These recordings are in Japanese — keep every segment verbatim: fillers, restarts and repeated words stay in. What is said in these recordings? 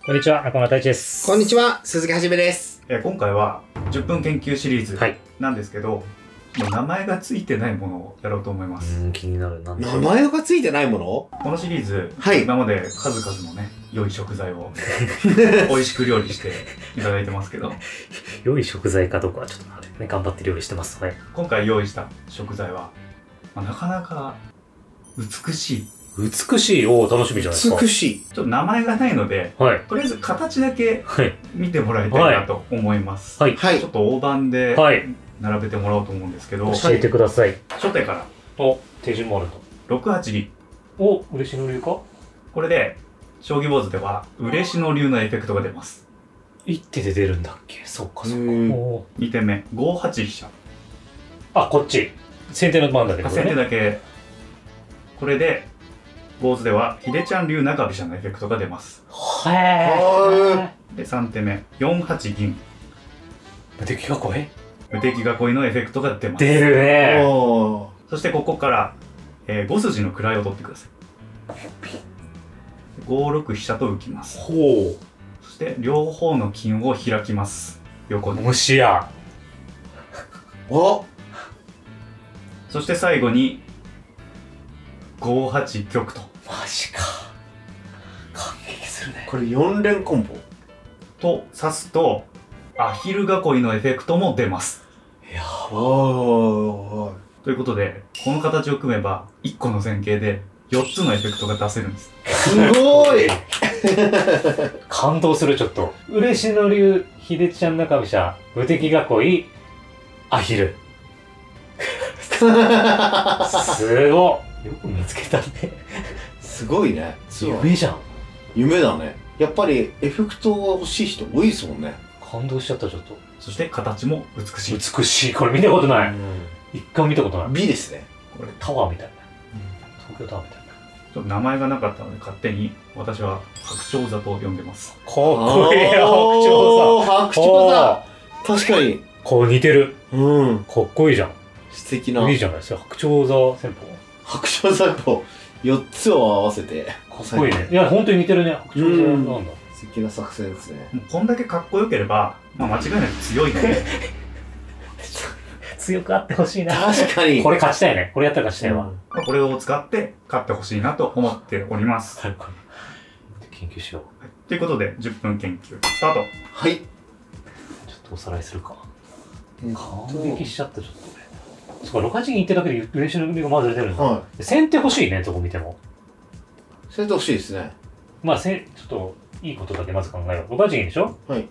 こんにちは、中村太一です。 こんにちは、鈴木はじめです。 え今回はじゅっぷん研究シリーズなんですけど、はい、もう名前がついてないものをやろうと思います。 うん、気になる。なん名前がついてないもの？ このシリーズ、 はい、 今まで数々のね、良い食材を美味しく料理していただいてますけど良い食材かどうかはちょっとね、頑張って料理してます。はい、 今回用意した食材は、まあ、なかなか美しい。 美しい。おお、楽しみじゃないですか。 美しい。 ちょっと名前がないので、はい、とりあえず形だけ見てもらいたいなと思います。はい。はい、ちょっと大判で並べてもらおうと思うんですけど。 教えてください。 初手から。 お、手順もあると。 ろくはちり。 お、嬉野流か？ これで、将棋坊主では、嬉野流のエフェクトが出ます。 一手で出るんだっけ？そうか、そうか。 にてんめ、ごはち飛車。 あ、こっち。先手の番だけどね。 先手だけ。これで、坊主では、秀ちゃん流中飛車のエフェクトが出ます。 へー。で、さんてんめ、よんはち銀。 無敵囲い？ 無敵囲いのエフェクトが出ます。 出るねー。 そしてここから、えー、ご筋の位を取ってください。ごろく飛車と浮きます。 ほう。 そして両方の金を開きます。横に。 もしや。 お。 そして最後にごはち玉と。 マジか。感激するね。 これよん連コンボと指すとアヒル囲いのエフェクトも出ます。 いやー。 ということで、この形を組めばいっこの前傾でよっつのエフェクトが出せるんです。 すごい感動する。ちょっと嬉野流秀ちゃん中飛車無敵囲いアヒルすごっ。よく見つけたね。 すごいね。 夢じゃん。夢だね。やっぱりエフェクトが欲しい人多いですもんね。 感動しちゃった。ちょっと。 そして形も美しい。 美しい。これ見たことない。一回も見たことない。 美ですね。 これタワーみたいな。東京タワーみたいな。 ちょっと名前がなかったので勝手に私は白鳥座と呼んでます。 かっこいいよ、白鳥座。 白鳥座。確かに。 こう似てる。 うん。 かっこいいじゃん。 素敵な。 いいじゃないですか。白鳥座戦法。 白鳥座をよっつを合わせて。 かっこいいね。いや、本当に似てるね。白鳥座なんだ。 素敵な作戦ですね。 もうこんだけかっこよければ、まあ間違いなく強いので。 強くあってほしいな。 確かに。 これ勝ちたいね。これやったら勝ちたいわ。 うん、これを使って勝ってほしいなと思っております。 研究しよう。 はい、ということで、じゅっぷん研究スタート。 はい。 ちょっとおさらいするか。感激しちゃった、ちょっとね。そうか、ろくはち銀ってだけで嬉野流がまず出るんだ。はい、先手欲しいね、どこ見ても。 先手欲しいですね。 まあ、せちょっと、いいことだけまず考えよう。ろくはち銀でしょ？はい。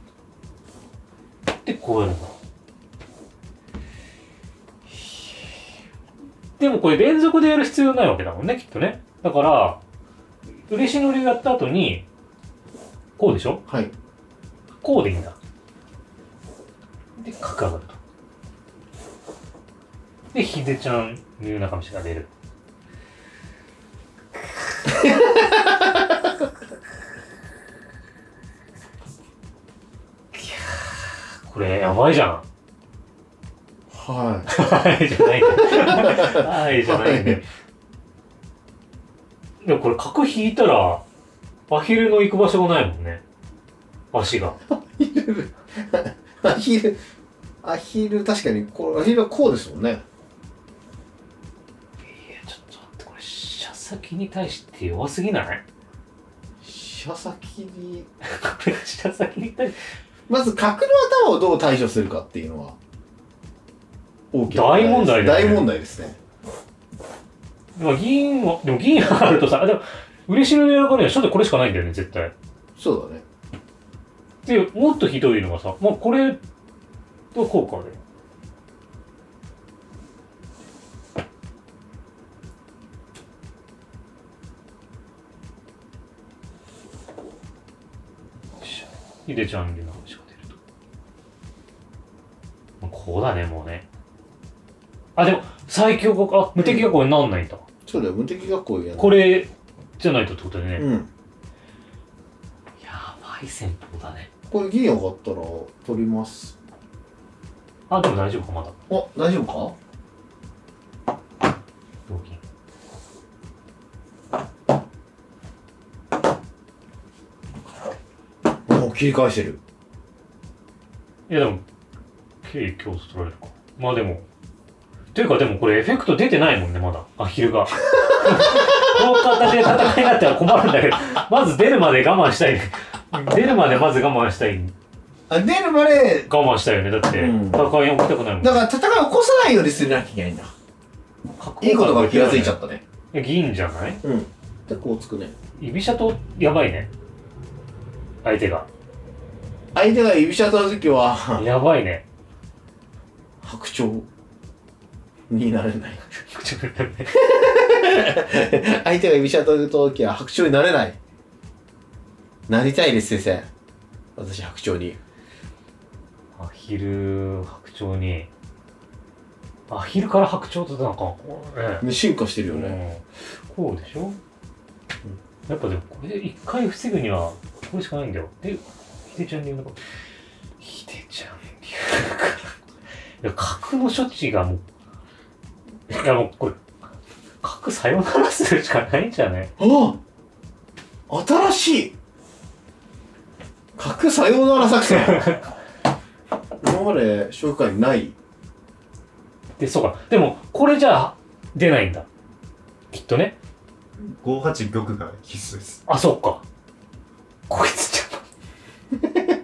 で、こうやるんだ。でもこれ連続でやる必要ないわけだもんね、きっとね。だから、嬉野流やった後に、こうでしょ？はい。こうでいいんだ。で、角上がると。で、秀ちゃん流中飛車が出る。これやばいじゃん。 はい。 はいじゃないね。はいじゃないね。でもこれ角引いたらアヒルの行く場所がないもんね。足が。 アヒル。アヒル。アヒル確かにこうアヒルはこうですもんね。 いやちょっと待って、これ飛車先に対して弱すぎない？ 飛車先に。 これ飛車先に対して。 まず角の頭をどう対処するかっていうのは大きな大問題だよね。大問題ですね。 でも銀はでも銀があるとさ、でも嬉野流の中には初手これしかないんだよね、絶対。 そうだね。 でもっとひどいのがさ、まあこれと効果で。秀ちゃん流の話が出ると。こうだね、もうね。あ、でも、最強国、あ、無敵囲いになんないんだ。 そうだよ、無敵囲いやな。 これじゃないとってことでね。うん。やばい戦法だね。 これ銀上がったら取ります。 あ、でも大丈夫か、まだ。 お、大丈夫か？ 同金。 切り返してる。 いやでもK強と取られるか。まあでもというかでもこれエフェクト出てないもんねまだアヒルが。この形で戦いになったら困るんだけど、まず出るまで我慢したい。出るまでまず我慢したい。 あ、出るまで我慢したいよね。だって、うん、戦い起きたくないもん。 だから戦い起こさないようにするなきゃいけないんだ。いいことが気がついちゃったね。 銀じゃない？ うん。で、こうつくね。 居飛車党やばいね。相手が。 相手が居飛車党の時はやばいね。 白鳥になれない。相手が居飛車党の時は白鳥になれない。なりたいです、先生。私、白鳥に。 アヒル、白鳥に。アヒルから白鳥となんか、 ね、進化してるよね。 うん、こうでしょ、うん、やっぱでもこれ一回防ぐにはこれしかないんだよ。で、ヒデちゃん流のヒデちゃん流いや、角の処置がもう、いやもうこれ、角さよならするしかないんじゃない？ ああ、新しい角さよなら作戦今まで紹介ないで、そうか。でも、これじゃあ、出ないんだ。きっとね。 ごはち玉が必須です。 あ、そうか。こいつちゃう。邪魔だよ。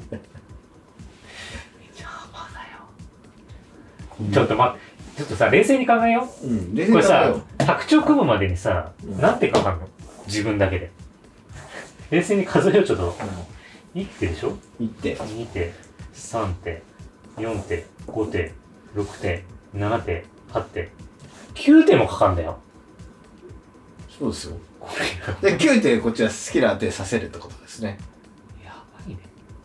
ちょっと待って。ちょっとさ、冷静に考えよう。うん、冷静に考えよう。これさ、白鳥組むまでにさ、うん、何手かかんの？自分だけで。冷静に数えよう、ちょっと。うん、いち手でしょ？ いち 手。に手、さん手、よん手、ご手、ろく手。なな手、はち手、きゅう手もかかんだよ。 そうですよ。で、きゅう手こっちは好きな手させるってことですね。 やばいね。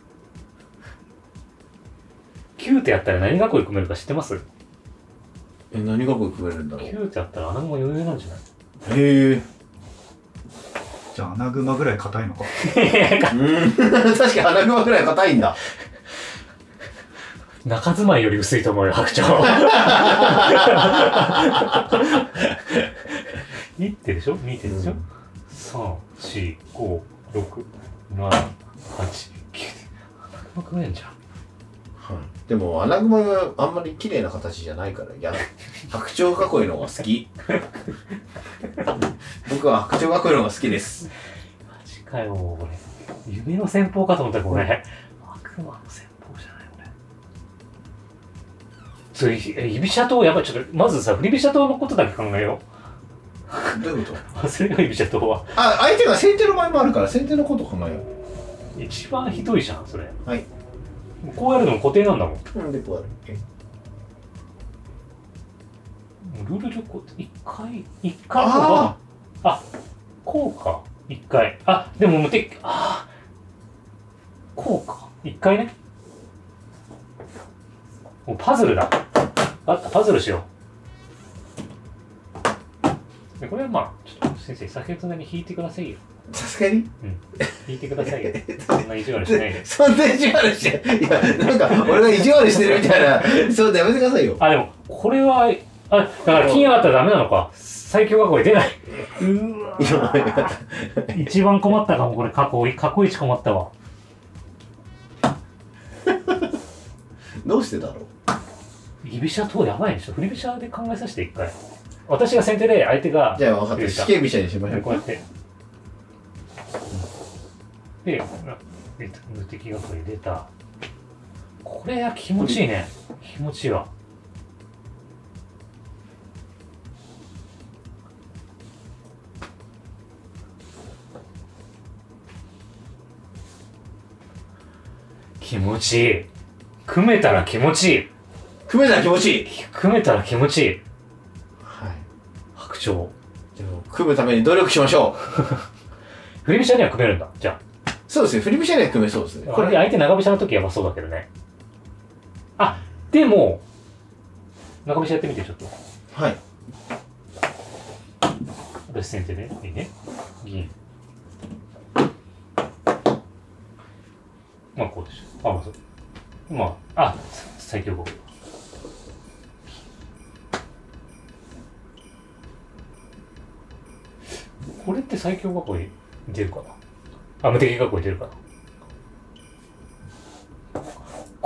きゅう手やったら何囲い組めるか知ってます？ え、何囲い組めるんだろう。 きゅう手やったら穴熊余裕なんじゃない？ へえ。 じゃあ穴熊ぐらい硬いのか。 うん、確かに穴熊ぐらい硬いんだ。 中住まいより薄いと思うよ、白鳥。いち手でしょ ?に 手でしょ、うん、さん、よん、ご、ろく、なな、はち、きゅう手。穴熊組めんじゃん。 はい、でも穴熊があんまり綺麗な形じゃないから、いや、白鳥囲いの方が好き。僕は白鳥囲いの方が好きです。 マジかよ、俺。夢の戦法かと思ったらこれ。悪魔の戦法じゃない。そう、居飛車党やばい。ちょっとまずさ、振り飛車党のことだけ考えよう。どういうこと？忘れよ、居飛車党は。 あ、相手が先手の場合もあるから先手のこと考えよう。一番ひどいじゃん、それ。 はい。 こうやるのも固定なんだもん。 なんでこうやる？ ルール上こう一回一回ああこうか一回あでももうてあこうか一回ね。もうパズルだ。あった、パズルしよう。でこれはまあ、ちょっと先生、先ほどに引いてくださいよ。 さすがに？ うん。引いてくださいよ。そんな意地悪しないで。 そんな意地悪して。いや、なんか、俺が意地悪してるみたいな。そうだ、やめてくださいよ。 あ、でも、これは、あ、だから金上がったらダメなのか。最強囲い出ない。うわ一番困ったかも、これ、過去、過去一困ったわ。 どうしてだろう。 居飛車党やばいでしょ。振り飛車で考えさせて一回。私が先手で相手が。 じゃあ分かった。四間飛車にしましょう。 こうやって。で、無敵囲い出た。これは気持ちいいね。気持ちいいわ。気持ちいい。組めたら気持ちいい。 組めたら気持ちいい。 組めたら気持ちいい。 はい。 白鳥。 でも、組むために努力しましょう。 振り飛車には組めるんだ。じゃあ。 そうですね。振り飛車には組めそうですね。 これ相手長飛車の時やばそうだけどね。あ、でも、長飛車やってみて、ちょっと。 はい。 私先手で、いいね。銀。まあ、こうでしょ。あ、まあ、そう。まあ、あ、最強語。これって最強囲い出るかなあ、無敵囲い出るかな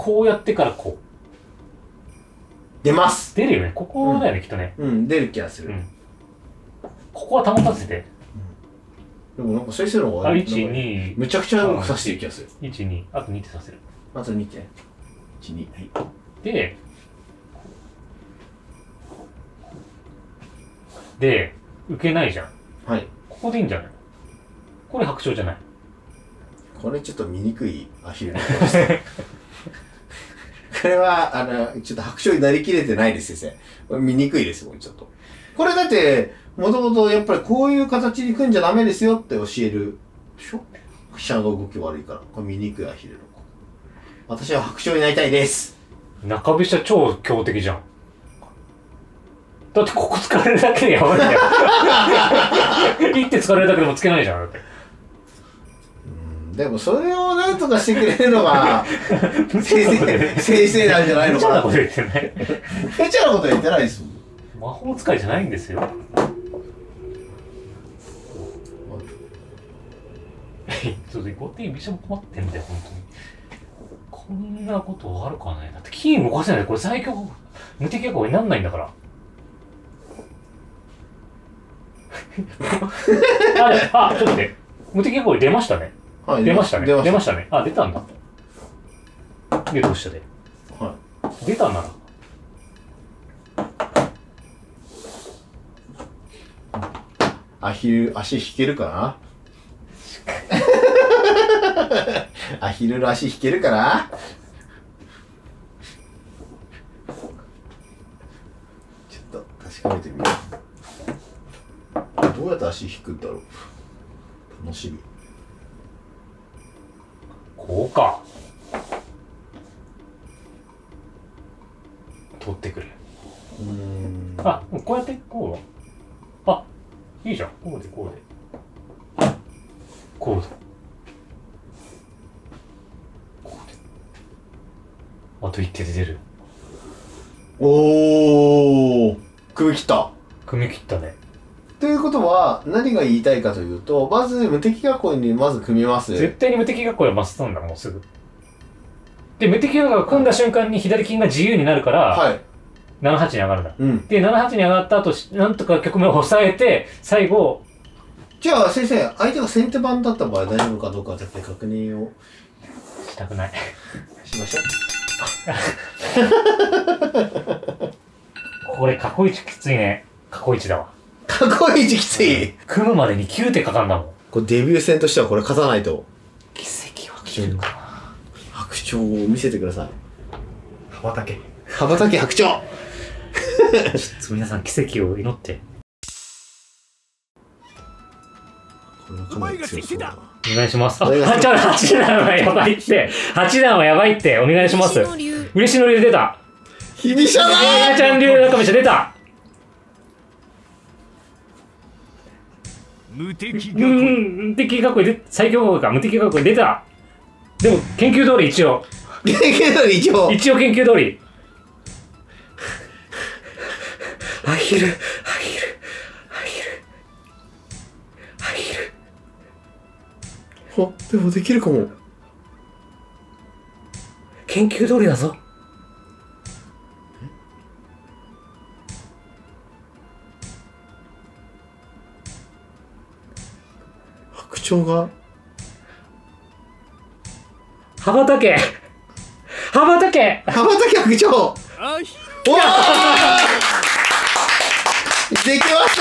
こうやってからこう。 出ます。 出るよね。ここだよね、きっとね。 うん、出る気がする。 ここは保たせて。 でもなんか先生の方がいち、に、 むちゃくちゃうまくさせてる気がする。 いち、に、あとにってさせる。 あとにって。いち、に、はい。 で、で、受けないじゃん。 はい。 ここでいいんじゃない？これ白鳥じゃない。 これちょっと見にくいアヒルの子です。これは、あの、ちょっと白鳥になりきれてないです、先生。見にくいです、もうちょっと。これだって、もともとやっぱりこういう形に組んじゃダメですよって教えるでしょ？飛車の動き悪いから。これ見にくいアヒルの子。私は白鳥になりたいです。 中飛車超強敵じゃん。だってここ使われるだけでやばいんだよ。一手使われるだけでもつけないじゃん。だって。 うん、でもそれをなんとかしてくれるのが先生、先生なんじゃないのかな。 無茶なこと言ってない。 無茶なこと言ってないですもん。 魔法使いじゃないんですよ。ちょっと後手居飛車も困ってんだよ、本当に。こんなことあるかね。だって金動かせないで、これ最強、無敵囲いになんないんだから。あ、あ、ちょっと待って。無敵囲い出ましたね。はい、出ましたね。出ました、出ましたね。あ、出たんだ。で、どうしたで。はい。出たんなら。 アヒル、足引けるかな。アヒルの足引けるかな。ちょっと確かめてみよう。どうやって足引くんだろう。楽しみ。 こうか。取ってくる。 うーん。 あ、こうやってこう。あ、いいじゃん。こうでこうで。こうだ。こうで。あと一手で出る。 おー、組み切った。 組み切ったね。 ということは何が言いたいかというと、まず無敵囲いにまず組みます。 絶対に無敵囲いはマストなんだ、もうすぐ。で、無敵囲いが組んだ瞬間に左金が自由になるから、はい、ななはちに上がるんだ。うん、で、ななはちに上がった後、なんとか局面を抑えて、最後、 じゃあ先生、相手が先手番だった場合大丈夫かどうか絶対確認をしたくない。 しましょう。 これ、過去一きついね。過去一だわ。 過去一きつい、うん、 組むまでにきゅう手かかんだもん。 これデビュー戦としてはこれ勝たないと。 奇跡は起きるかな。 白鳥を見せてください。 羽ばたけ。 羽ばたけ白鳥。ちょっと皆さん奇跡を祈って。 これはかなり強そうだな。 お願いします。あ、ちょっとはち段はやばいって。はち段はやばいって。お願いします。嬉しの竜出た。 ひびしゃだー。 ひびちゃん竜中飛車出た。無敵囲い。無敵囲いで、最強囲いか。無敵囲い出た。でも、研究通り一応。 研究通り一応。 一応研究通り。アヒル、アヒル、アヒル、アヒル。 あ、でもできるかも。 研究通りだぞ。 白鳥が羽ばたけ羽ばたけ羽ばたけ白鳥。おーできました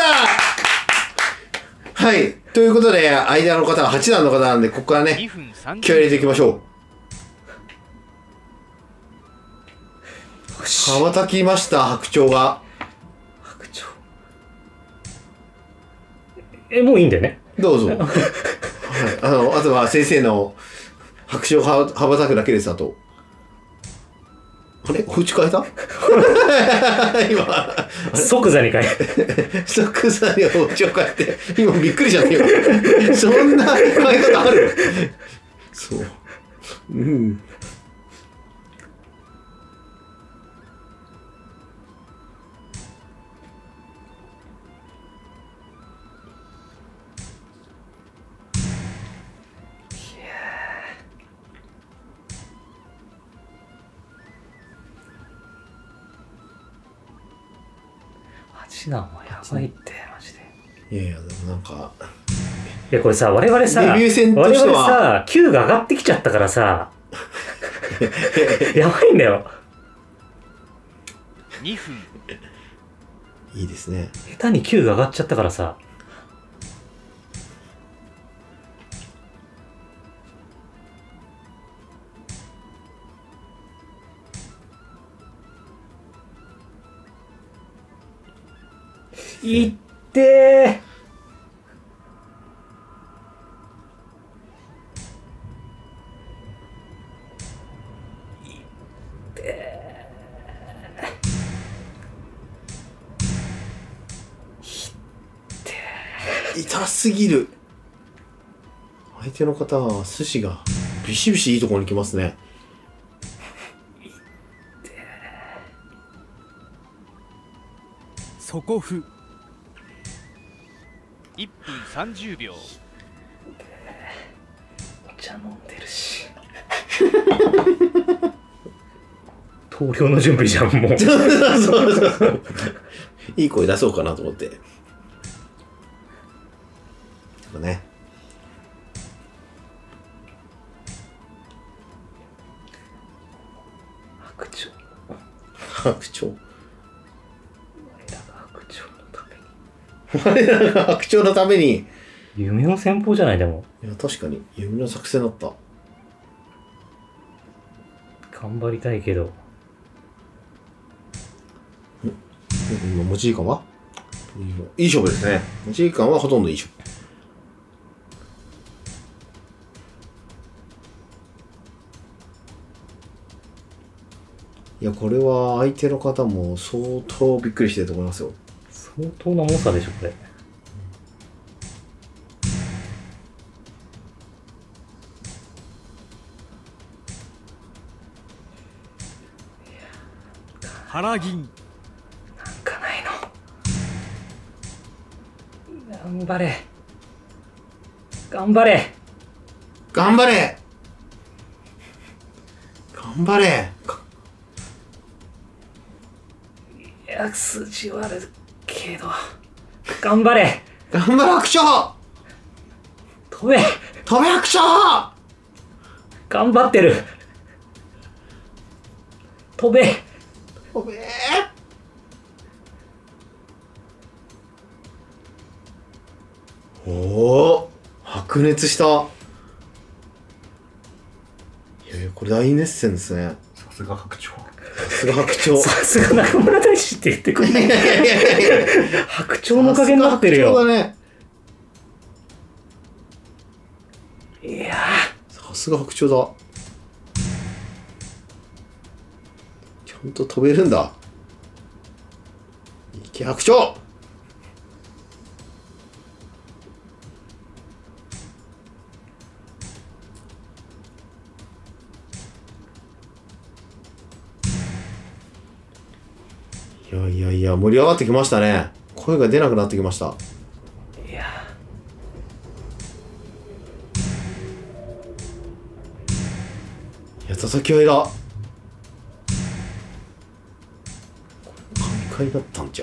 。はい。ということで、間の方ははち段の方なんで、ここからね、気を入れていきましょう。羽ばたきました、白鳥が。 白鳥。え、もういいんだよね。 どうぞ。はい。あの、あとは先生の白鳥羽ばたくだけです、あと。あれ打ち替えた今。 即座に変え。 即座に包丁変えて。今びっくりしちゃったよ。そんな変え方ある？そう。うん。 ちだもん、やばいって、マジで。 いやいや、でもなんか。 いや、これさ、我々さ、 デビュー戦としては我々さ、Q が上がってきちゃったからさ、やばいんだよ。 にふん。 いいですね。 下手に Q が上がっちゃったからさ。いってー。 痛すぎる。相手の方は寿司がビシビシいいところに来ますね。 底歩いっぷんさんじゅうびょう。 お茶飲んでるし。投了の準備じゃん、もう。そうそうそう。 いい声出そうかなと思って。ね。 白鳥。 白鳥。 我らが白鳥のために。 我らが白鳥のために。 夢の戦法じゃない、でも。 いや、確かに夢の作戦だった。 頑張りたいけど。 今持ち時間はいい勝負ですね。持ち時間はほとんどいい勝負。いや、これは相手の方も相当びっくりしてると思いますよ。 相当な猛者でしょ、これ。 腹銀。 なんかないの。頑張れ。頑張れ。 頑張れ。頑張れ。 いや、筋はあるけど。頑張れ。 頑張れ、白鳥。 飛べ。 飛べ、白鳥。 頑張ってる。飛べ。 飛べ。おお、白熱した。いやいや、これ大熱戦ですね。 さすが白鳥。 さすが白鳥。 さすが中村大使って言ってくれない。白鳥の加減になってるよ。 さすが白鳥だね。 いやさすが白鳥だ。ちゃんと飛べるんだ。いけ白鳥。いやいやいや、盛り上がってきましたね。声が出なくなってきました。 いやいや、叩き合いだ。神回だったんじゃ。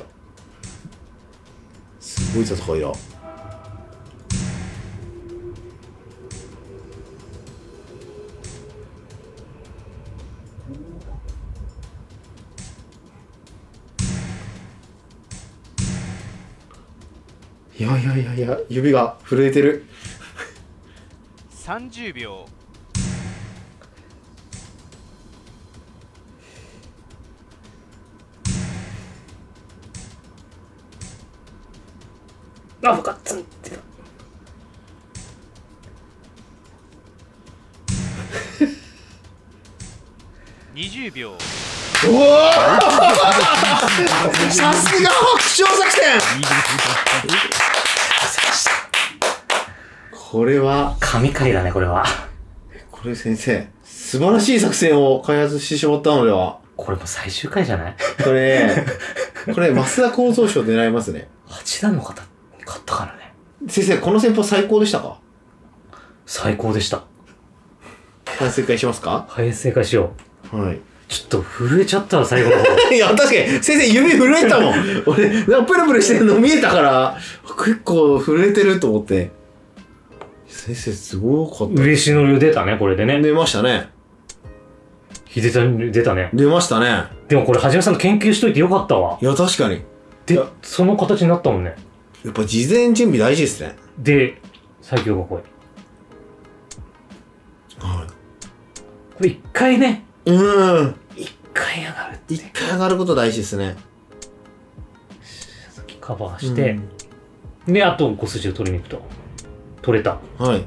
すごい戦いだ。いやいやいやいや、指が震えてる。 さんじゅうびょー。あ、ガッツンってた。 にじゅうびょう。 おおさすが白鳥作戦。これは神回だね、これは。 これ先生、素晴らしい作戦を開発してしまったのでは。 これも最終回じゃない？ これ、これ、増田構造賞狙いますね。 八段の方、勝ったからね。 先生、この戦法最高でしたか？ 最高でした。 反省会しますか？ はい、正解しよう。はい。 ちょっと震えちゃったわ、最後の方。いや、確かに、先生指震えたもん。俺、なんかプルプルしてるの見えたから、結構震えてると思って。先生、すごかった。 嬉しのり出たね、これでね。 出ましたね。 秀田出たね。 出ましたね。 でもこれ、はじめさんと研究しといてよかったわ。 いや、確かに。 で、その形になったもんね。 やっぱ事前準備大事ですね。 で、最強がこれ。はい。これ一回ね。 うん。 一回上がるって。 一回上がること大事ですね。 先カバーして、うん、で、あとご筋を取りに行くと。取れた。 はい。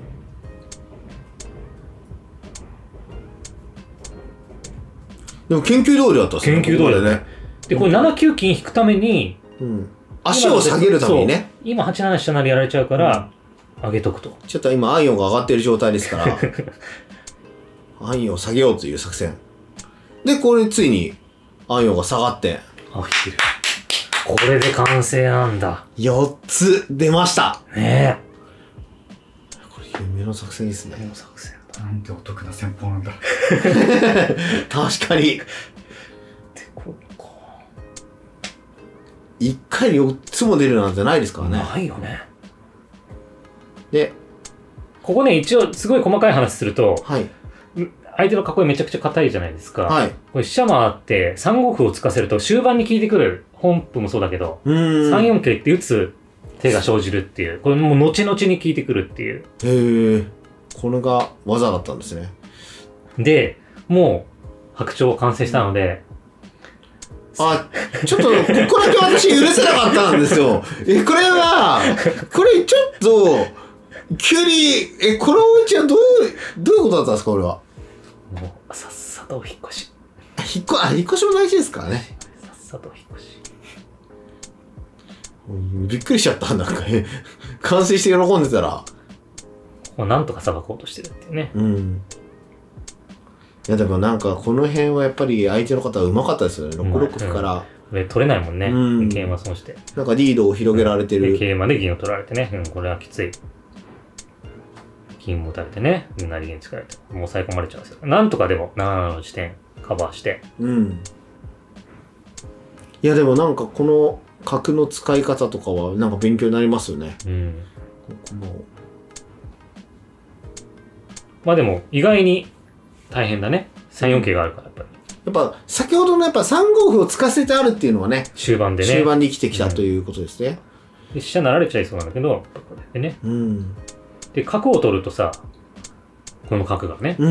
でも研究通りだったっすね。研究通りだね。で、これななきゅう金引くために、 うん、足を下げるためにね。 今はちなな下成りやられちゃうから、うん、上げとくと。 ちょっと今アイオンが上がってる状態ですから、アイオンを下げようという作戦。で、これついにアイオンが下がって。 あ、いる。これで完成なんだ。 よっつ出ました。 ねえ。 これ夢の作戦ですね。 夢の作戦だ。なんてお得な戦法なんだ。 確かに。一回によっつも出るなんてないですからね。 ないよね。 で、 ここね、一応すごい細かい話すると、 はい。 相手の囲いめちゃくちゃ硬いじゃないですか。 はい。 これ飛車回ってさんご歩を突かせると終盤に効いてくる本譜もそうだけど、さんよん桂って打つ手が生じるっていう、これもう後々に効いてくるっていう。 へえ。これが技だったんですね。 で、もう白鳥完成したので、 あ、ちょっと、ここだけ私許せなかったんですよ。え、これは、これちょっと、急に、え、このうちはどう、どういうことだったんですか、これは。 もう、さっさとお引っ越し。 引っ越、あ、引っ越しも大事ですからね。 さっさとお引っ越し。 びっくりしちゃった、なんかね。完成して喜んでたら。 もうなんとかさばこうとしてるっていうね。 うん。いやでもなんかこの辺はやっぱり相手の方はうまかったですよね。ろくろく歩から、 うん、取れないもんね、うん、桂馬損してなんかリードを広げられてる、 うん、桂馬で銀を取られてね、うん、これはきつい。金も打たれてね、成銀使われてもう抑え込まれちゃうんですよ。なんとかでもなななの地点カバーして、 うん、いやでもなんかこの角の使い方とかはなんか勉強になりますよね。うん、このまあでも意外に大変だね。さんよん桂があるからやっぱり。 やっぱ先ほどのやっぱさんご歩を突かせてあるっていうのはね、 終盤でね。 終盤に生きてきたということですね。 うん、で飛車成られちゃいそうなんだけど、これでね。うん、で角を取るとさ、この角がね、うん、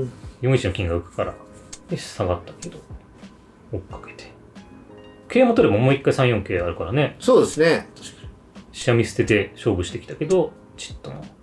よんいちの金が浮くから、で下がったけど追っかけて。桂も取ればもう一回さんよん桂あるからね。 そうですね。確かに飛車見捨てて勝負してきたけど、ちっと守って。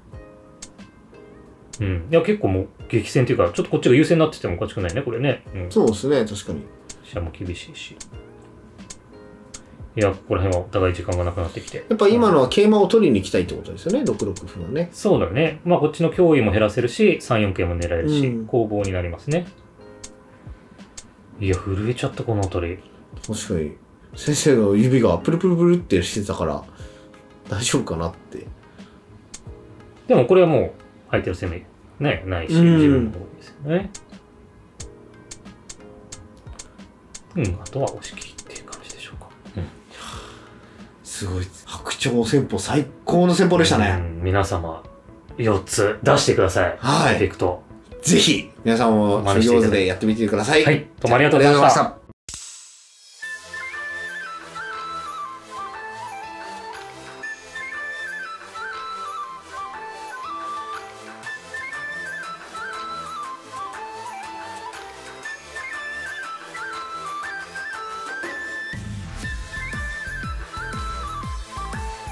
うん。いや、結構もう激戦っていうか、ちょっとこっちが優勢になっててもおかしくないね、これね。うん、 そうですね、確かに。 飛車も厳しいし。いや、ここら辺はお互い時間がなくなってきて。 やっぱ今のは桂馬を取りに行きたいってことですよね、ろくろく歩はね。 そうだね。まあこっちの脅威も減らせるし、さんよん桂も狙えるし、うん、攻防になりますね。いや、震えちゃった、この辺り。 確かに。先生の指がプルプルプルってしてたから、大丈夫かなって。 でもこれはもう、相手の攻め、ね、ないし、自分の方ですよね。うん、あとは押し切りっていう感じでしょうか。うん、 すごい。白鳥戦法、最高の戦法でしたね。 うん、皆様、よっつ出してください。 はい。 エフェクト。 ぜひ、皆さんも、上手でやってみてください。 はい。どうもありがとうございました。